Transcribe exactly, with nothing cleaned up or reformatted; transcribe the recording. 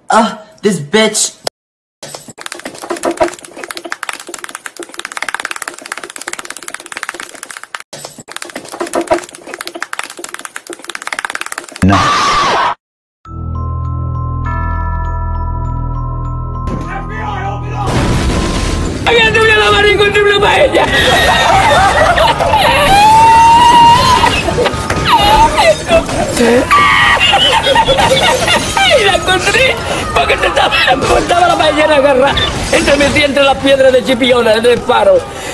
Ah, this bitch. No. Había doble la barriga con triple paella. Y la encontré porque te estaba, estaba la paellera agarrada entre mis dientes, las piedras de chipiola del faro.